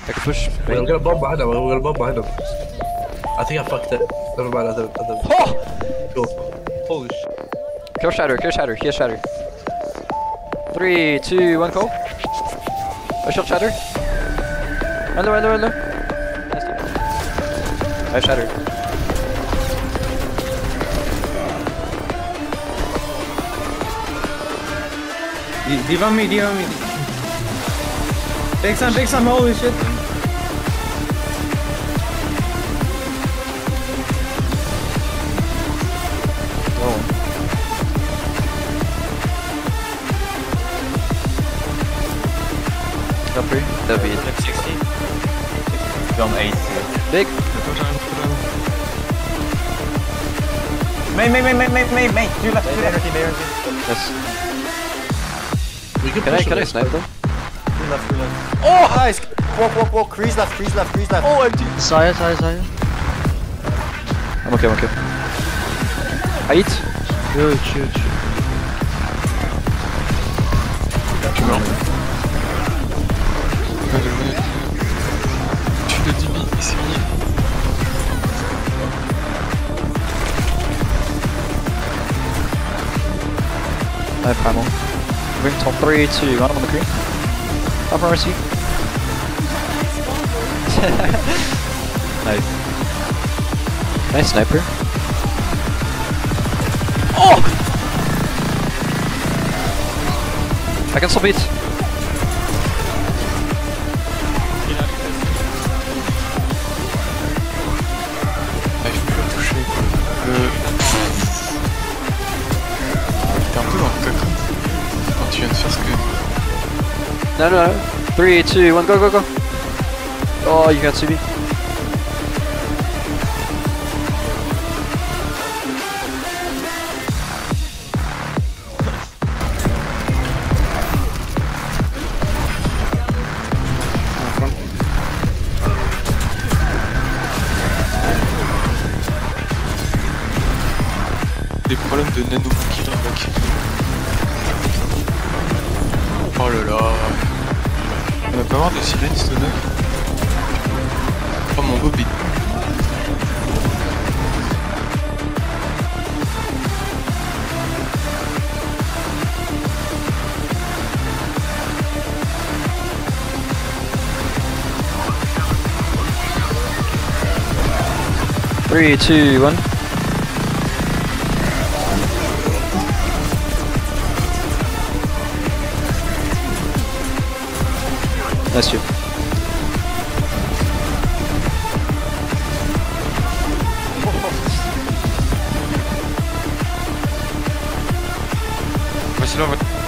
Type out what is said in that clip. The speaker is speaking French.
I can push. Wait, we're gonna bomb behind him. We're gonna bomb behind him. I think I fucked it. Never mind. I didn't. Oh! Cool. Holy shit. Kill Shatter, kill Shatter, he has Shatter. 3, 2, 1, go. I shot Shatter. Run low. I have Shatter. Div on me. Take some, holy shit. Top 3. David. 60. From 8 to... Big. Mate, you left. Yes. We Can I snipe them? You left. Oh! Nice! Walk, crease left. Oh, empty. Saya. I'm okay. I eat. Huge. Tu meurs. Tu le dis, c'est fini. I have primal. Bring top 3, 2, 1, I'm on the green. Up on RC. Nice. Nice sniper. Oh! I can still beat. J'arrive plus à toucher. T'es un peu dans le caca quand tu viens de faire ce que... No. 3, 2, 1, go. Oh, you got CB. Des problèmes de nano kill mec. Oh là là. On va pas avoir de silence stoner. Oh mon bobby. Three, 2, 1. Nice you. Voici là,